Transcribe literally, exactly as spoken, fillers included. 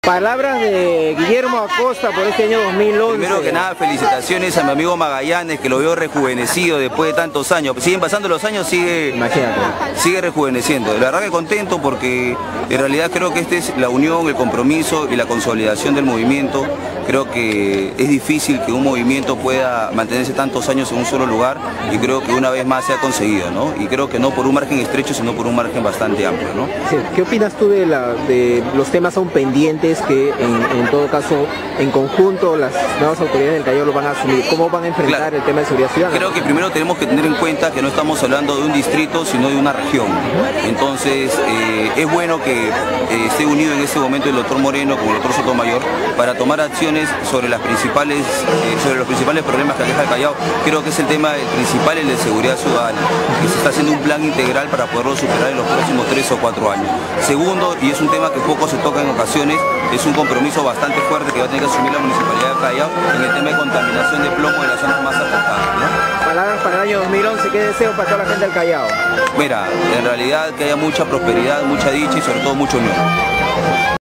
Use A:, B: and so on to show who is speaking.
A: Palabras de Guillermo Acosta por este año dos mil once.
B: Primero que nada, felicitaciones a mi amigo Magallanes, que lo veo rejuvenecido después de tantos años. Siguen pasando los años, sigue,
A: Imagínate.
B: sigue rejuveneciendo. La verdad que contento porque en realidad creo que esta es la unión, el compromiso y la consolidación del movimiento. Creo que es difícil que un movimiento pueda mantenerse tantos años en un solo lugar y creo que una vez más se ha conseguido, ¿no? Y creo que no por un margen estrecho, sino por un margen bastante amplio, ¿no?
A: Sí. ¿Qué opinas tú de, la, de los temas aún pendientes que en, en todo caso en conjunto las nuevas autoridades del Callao lo van a asumir? ¿Cómo van a enfrentar claro. el tema de seguridad ciudadana?
B: Creo que primero tenemos que tener en cuenta que no estamos hablando de un distrito, sino de una región. Entonces eh, es bueno que eh, esté unido en este momento el doctor Moreno con el doctor Sotomayor para tomar acciones sobre, las principales, eh, sobre los principales problemas que aqueja el Callao. Creo que es el tema el principal, el de seguridad ciudadana, que se está haciendo un plan integral para poderlo superar en los próximos tres o cuatro años. Segundo, y es un tema que poco se toca en ocasiones, es un compromiso bastante fuerte que va a tener que asumir la Municipalidad de Callao en el tema de contaminación de plomo de las zonas más afectadas, ¿no?
A: Palabras para el año dos mil once, ¿qué deseo para toda la gente del Callao?
B: Mira, en realidad que haya mucha prosperidad, mucha dicha y sobre todo mucho unión.